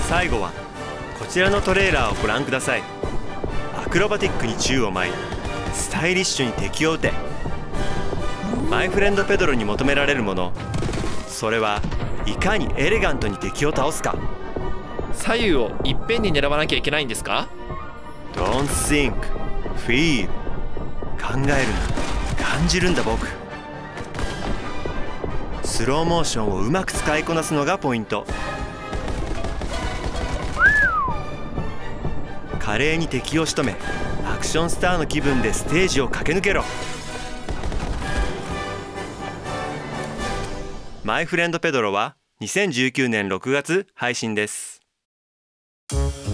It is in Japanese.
最後はこちらのトレーラーをご覧ください。アクロバティックに宙を舞い、スタイリッシュに敵を撃て。マイフレンドペドロに求められるもの、それはいかにエレガントに敵を倒すか。 左右をいっぺんに狙わなきゃいけないんですか？ Don't think, feel。 考えるんだ、感じるんだ僕。スローモーションをうまく使いこなすのがポイント。華麗に敵を仕留め、アクションスターの気分でステージを駆け抜けろ。マイフレンドペドロは2019年6月配信です。